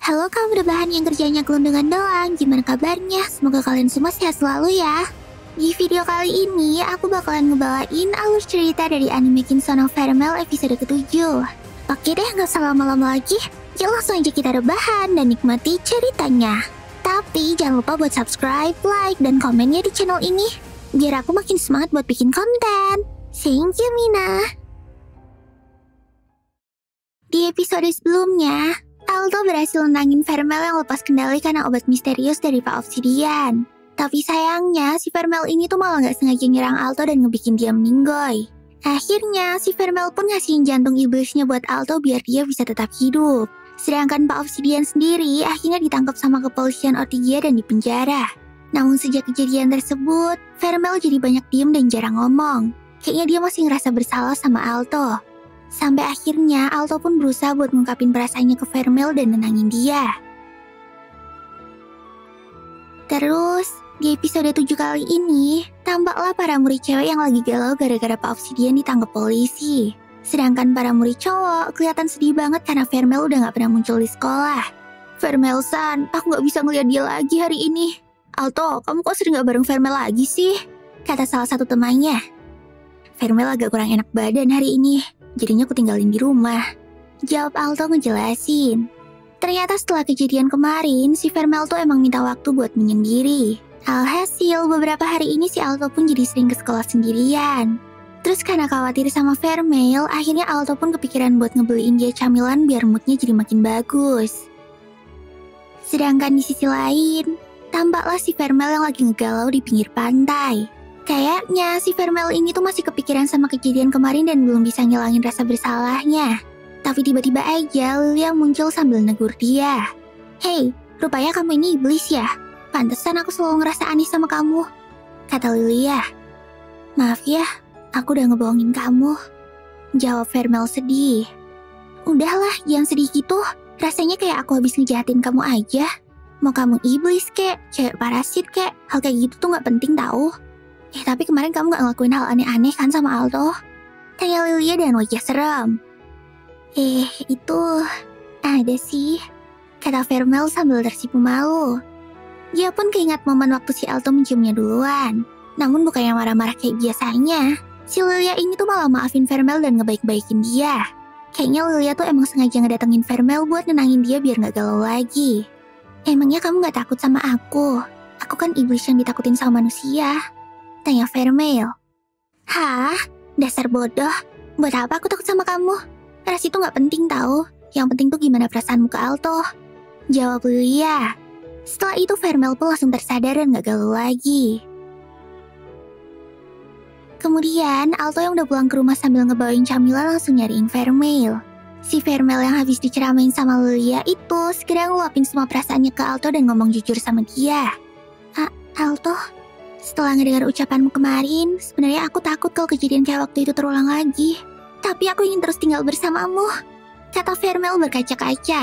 Halo kaum rebahan yang kerjanya gelundungan doang, gimana kabarnya? Semoga kalian semua sehat selalu ya. Di video kali ini, aku bakalan ngebawain alur cerita dari anime Kinsona Farewell episode ke-7. Oke deh, gak usah lama-lama lagi. Yuk langsung aja kita rebahan dan nikmati ceritanya. Tapi jangan lupa buat subscribe, like, dan komennya di channel ini. Biar aku makin semangat buat bikin konten. Thank you, Mina. Di episode sebelumnya, Alto berhasil menangin Farewell yang lepas kendali karena obat misterius dari Pak Obsidian. Tapi sayangnya, si Farewell ini tuh malah gak sengaja nyerang Alto dan ngebikin dia meninggoy. Akhirnya, si Farewell pun ngasihin jantung iblisnya buat Alto biar dia bisa tetap hidup. Sedangkan Pak Obsidian sendiri akhirnya ditangkap sama kepolisian Ortigia dan dipenjara. Namun sejak kejadian tersebut, Farewell jadi banyak diem dan jarang ngomong. Kayaknya dia masih ngerasa bersalah sama Alto. Sampai akhirnya Alto pun berusaha buat ngungkapin perasaannya ke Farewell dan nenangin dia. Terus, di episode 7 kali ini, tampaklah para murid cewek yang lagi galau gara-gara Pak Obsidian ditangkap polisi. Sedangkan para murid cowok kelihatan sedih banget karena Farewell udah gak pernah muncul di sekolah. Farewell-san, aku gak bisa ngeliat dia lagi hari ini. Alto, kamu kok sering gak bareng Farewell lagi sih? Kata salah satu temannya. Farewell agak kurang enak badan hari ini. Jadinya aku tinggalin di rumah. Jawab Alto ngejelasin. Ternyata setelah kejadian kemarin, si Farewell tuh emang minta waktu buat menyendiri. Alhasil, beberapa hari ini si Alto pun jadi sering ke sekolah sendirian. Terus karena khawatir sama Farewell, akhirnya Alto pun kepikiran buat ngebeliin dia camilan biar moodnya jadi makin bagus. Sedangkan di sisi lain, tampaklah si Farewell yang lagi ngegalau di pinggir pantai. Kayaknya si Farewell ini tuh masih kepikiran sama kejadian kemarin dan belum bisa ngilangin rasa bersalahnya. Tapi tiba-tiba aja Lilia muncul sambil negur dia. Hei, rupanya kamu ini iblis ya? Pantesan aku selalu ngerasa aneh sama kamu, kata Lilia. Maaf ya, aku udah ngebohongin kamu, jawab Farewell sedih. Udahlah, jangan sedih gitu. Rasanya kayak aku habis ngejahatin kamu aja. Mau kamu iblis kek, cewek parasit kek, hal kayak gitu tuh gak penting tahu. Tapi kemarin kamu gak ngelakuin hal aneh-aneh kan sama Alto? Tanya Lilia dan wajah seram. Itu ada sih, kata Farewell sambil tersipu malu. Dia pun keingat momen waktu si Alto menciumnya duluan. Namun bukannya marah-marah kayak biasanya. Si Lilia ini tuh malah maafin Farewell dan ngebaik-baikin dia. Kayaknya Lilia tuh emang sengaja ngedatengin Farewell buat nenangin dia biar gak galau lagi. Emangnya kamu gak takut sama aku? Aku kan iblis yang ditakutin sama manusia, tanya Farewell. Hah? Dasar bodoh. Buat apa aku takut sama kamu? Ras itu gak penting tahu. Yang penting tuh gimana perasaanmu ke Alto, jawab Lilia. Setelah itu Farewell pun langsung tersadar dan gak galau lagi. Kemudian Alto yang udah pulang ke rumah sambil ngebawain camilan langsung nyariin Farewell. Si Farewell yang habis diceramain sama Lilia itu segera ngeluapin semua perasaannya ke Alto dan ngomong jujur sama dia. Alto, setelah ngedengar ucapanmu kemarin, sebenarnya aku takut kalau kejadian kayak waktu itu terulang lagi. Tapi aku ingin terus tinggal bersamamu, kata Farewell berkaca-kaca.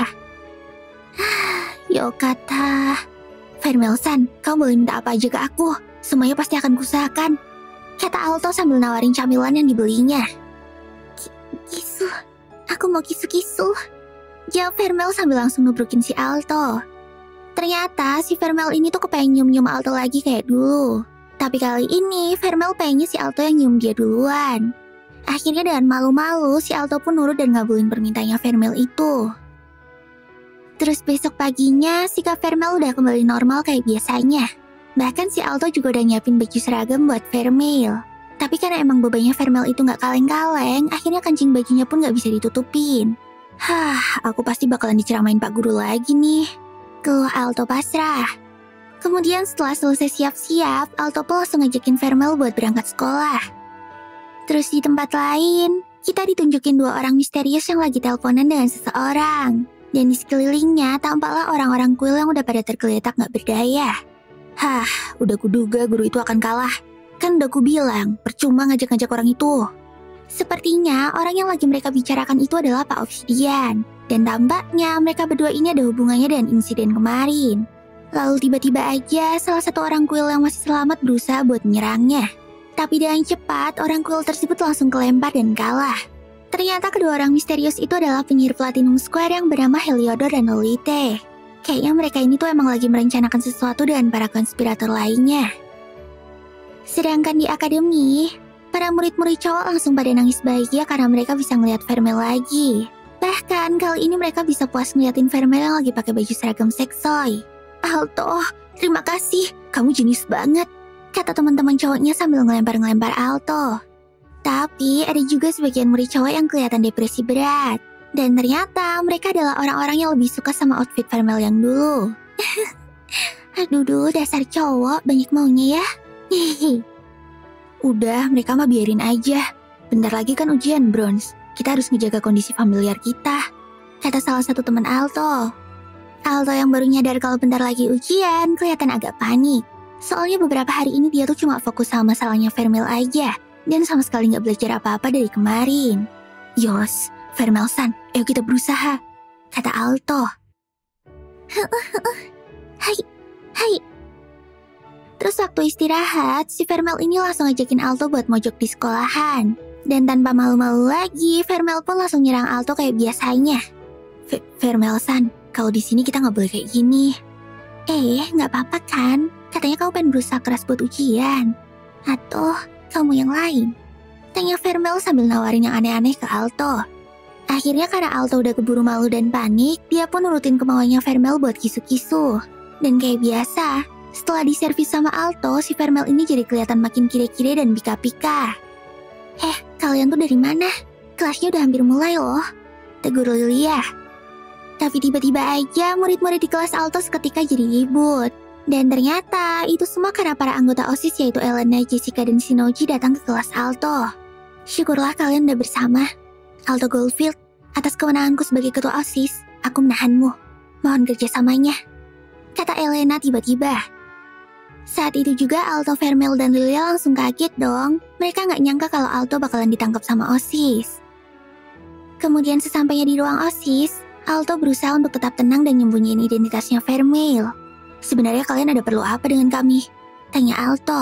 Yokata. Farewell-san, kamu boleh minta apa aja ke aku. Semuanya pasti akan kuusahakan, kata Alto sambil nawarin camilan yang dibelinya. Kisu, aku mau kisu-kisu, jawab Farewell sambil langsung nubrukin si Alto. Ternyata si Farewell ini tuh kepengen nyium-nyium Alto lagi kayak dulu. Tapi kali ini Farewell pengennya si Alto yang nyium dia duluan. Akhirnya dengan malu-malu si Alto pun nurut dan ngabulin permintaannya Farewell itu. Terus besok paginya sikap Farewell udah kembali normal kayak biasanya. Bahkan si Alto juga udah nyiapin baju seragam buat Farewell. Tapi karena emang bebannya Farewell itu gak kaleng-kaleng, akhirnya kancing bajunya pun gak bisa ditutupin. Aku pasti bakalan diceramain Pak Guru lagi nih, keluh Alto pasrah. Kemudian setelah selesai siap-siap, Alto pun langsung ngajakin Farewell buat berangkat sekolah. Terus di tempat lain, kita ditunjukin dua orang misterius yang lagi teleponan dengan seseorang. Dan di sekelilingnya tampaklah orang-orang kuil yang udah pada tergeletak gak berdaya. Udah kuduga guru itu akan kalah. Kan udah kubilang, percuma ngajak-ngajak orang itu. Sepertinya orang yang lagi mereka bicarakan itu adalah Pak Obsidian. Dan tampaknya mereka berdua ini ada hubungannya dengan insiden kemarin. Lalu tiba-tiba aja salah satu orang kuil yang masih selamat berusaha buat menyerangnya. Tapi dengan cepat, orang kuil tersebut langsung kelempar dan kalah. Ternyata kedua orang misterius itu adalah penyihir Platinum Square yang bernama Heliodor dan Lolite. Kayaknya mereka ini tuh emang lagi merencanakan sesuatu dengan para konspirator lainnya. Sedangkan di akademi, para murid-murid cowok langsung pada nangis bahagia karena mereka bisa ngeliat Vermeil lagi. Bahkan kali ini mereka bisa puas ngeliatin Vermeil yang lagi pakai baju seragam seksoi. Alto, terima kasih, kamu jenius banget, kata teman-teman cowoknya sambil ngelempar-ngelempar Alto. Tapi ada juga sebagian murid cowok yang kelihatan depresi berat. Dan ternyata mereka adalah orang-orang yang lebih suka sama outfit Vermeil yang dulu. Aduh, dasar cowok banyak maunya ya. Udah, mereka mah biarin aja. Bentar lagi kan ujian Bronze. Kita harus ngejaga kondisi familiar kita, kata salah satu teman Alto. Alto yang baru nyadar kalau bentar lagi ujian kelihatan agak panik. Soalnya beberapa hari ini dia tuh cuma fokus sama masalahnya Vermeil aja. Dan sama sekali nggak belajar apa-apa dari kemarin. Yos, Vermeil-san, ayo kita berusaha, kata Alto. Hai. Terus waktu istirahat, si Vermeil ini langsung ngajakin Alto buat mojok di sekolahan. Dan tanpa malu-malu lagi, Vermeil pun langsung nyerang Alto kayak biasanya. Vermeil-san, kalau di sini kita nggak boleh kayak gini. Nggak apa-apa kan? Katanya kamu pengen berusaha keras buat ujian. Atau kamu yang lain? Tanya Vermeil sambil nawarin yang aneh-aneh ke Alto. Akhirnya karena Alto udah keburu malu dan panik, dia pun nurutin kemauannya Vermeil buat kisu-kisu. Dan kayak biasa, setelah diservis sama Alto, si Vermeil ini jadi kelihatan makin kire-kire dan pika-pika. Kalian tuh dari mana? Kelasnya udah hampir mulai loh, tegur Lilia. Tapi tiba-tiba aja murid-murid di kelas Alto seketika jadi ribut. Dan ternyata itu semua karena para anggota OSIS yaitu Elena, Jessica, dan Shinoji datang ke kelas Alto. Syukurlah kalian udah bersama. Alto Goldfield, atas kewenanganku sebagai ketua OSIS, aku menahanmu. Mohon kerjasamanya, kata Elena tiba-tiba. Saat itu juga Alto, Vermeil, dan Lilia langsung kaget dong. Mereka nggak nyangka kalau Alto bakalan ditangkap sama OSIS. Kemudian sesampainya di ruang OSIS, Alto berusaha untuk tetap tenang dan nyembunyiin identitasnya Vermeil. Sebenarnya kalian ada perlu apa dengan kami? Tanya Alto.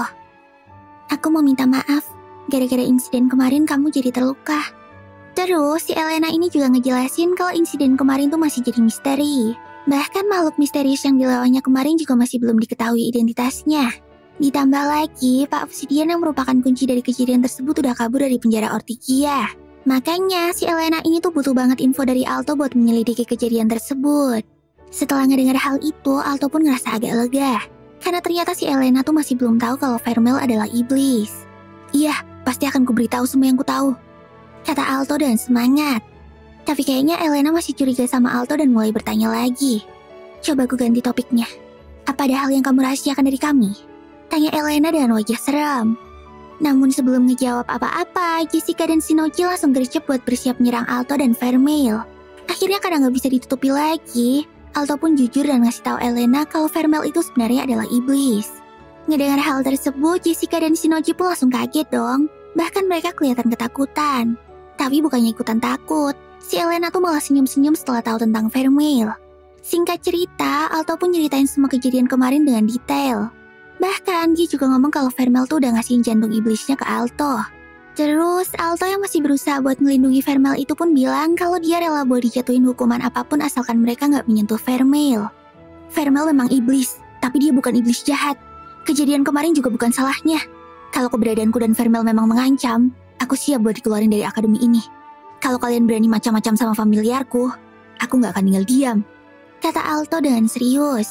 Aku mau minta maaf, gara-gara insiden kemarin kamu jadi terluka. Terus si Elena ini juga ngejelasin kalau insiden kemarin tuh masih jadi misteri. Bahkan makhluk misterius yang dilawannya kemarin juga masih belum diketahui identitasnya. Ditambah lagi, Pak Obsidian yang merupakan kunci dari kejadian tersebut udah kabur dari penjara Ortigia. Makanya si Elena ini tuh butuh banget info dari Alto buat menyelidiki kejadian tersebut. Setelah ngedengar hal itu, Alto pun ngerasa agak lega. Karena ternyata si Elena tuh masih belum tahu kalau Vermeil adalah iblis. Iya, pasti akan kuberitahu semua yang ku tahu, kata Alto dengan semangat. Tapi kayaknya Elena masih curiga sama Alto dan mulai bertanya lagi. Coba ku ganti topiknya. Apa ada hal yang kamu rahasiakan dari kami? Tanya Elena dengan wajah seram. Namun sebelum ngejawab apa-apa, Jessica dan Shinoji langsung gercep buat bersiap menyerang Alto dan Vermeil. Akhirnya karena nggak bisa ditutupi lagi, Alto pun jujur dan ngasih tahu Elena kalau Vermeil itu sebenarnya adalah iblis. Ngedengar hal tersebut, Jessica dan Shinoji pun langsung kaget dong. Bahkan mereka kelihatan ketakutan. Tapi bukannya ikutan takut. Si Elena tuh malah senyum-senyum setelah tahu tentang Vermeil. Singkat cerita, Alto pun nyeritain semua kejadian kemarin dengan detail. Bahkan dia juga ngomong kalau Vermeil tuh udah ngasihin jantung iblisnya ke Alto. Terus Alto yang masih berusaha buat ngelindungi Vermeil itu pun bilang kalau dia rela buat dijatuhin hukuman apapun asalkan mereka nggak menyentuh Vermeil. Vermeil memang iblis, tapi dia bukan iblis jahat. Kejadian kemarin juga bukan salahnya. Kalau keberadaanku dan Vermeil memang mengancam, aku siap buat dikeluarin dari akademi ini. Kalau kalian berani macam-macam sama familiarku, aku nggak akan tinggal diam, kata Alto dengan serius.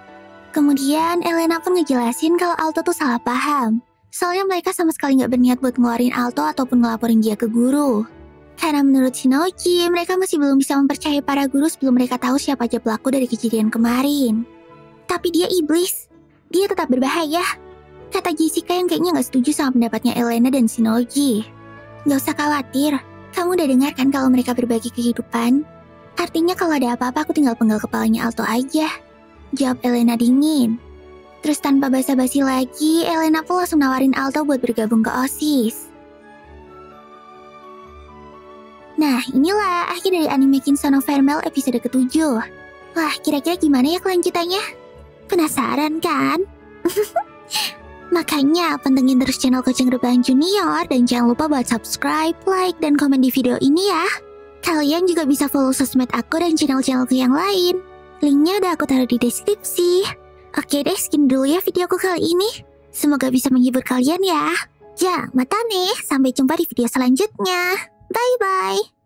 Kemudian Elena pun ngejelasin kalau Alto tuh salah paham. Soalnya mereka sama sekali nggak berniat buat ngeluarin Alto ataupun ngelaporin dia ke guru. Karena menurut Shinoji, mereka masih belum bisa mempercayai para guru sebelum mereka tahu siapa aja pelaku dari kejadian kemarin. Tapi dia iblis, dia tetap berbahaya, kata Jessica yang kayaknya nggak setuju sama pendapatnya Elena dan Shinoji. Nggak usah khawatir. Kamu udah dengar kan kalau mereka berbagi kehidupan? Artinya kalau ada apa-apa aku tinggal penggal kepalanya Alto aja, jawab Elena dingin. Terus tanpa basa-basi lagi, Elena pun langsung nawarin Alto buat bergabung ke OSIS. Nah, inilah akhir dari anime Kinsano Vermeil episode ke-7. Wah, kira-kira gimana ya kelanjutannya? Penasaran kan? Makanya pantengin terus channel Kucing Rebahan Junior dan jangan lupa buat subscribe, like, dan komen di video ini ya. Kalian juga bisa follow sosmed aku dan channel-channelku yang lain. Linknya udah aku taruh di deskripsi. Oke deh, sekian dulu ya videoku kali ini. Semoga bisa menghibur kalian ya. Ja, mata nih. Sampai jumpa di video selanjutnya. Bye-bye.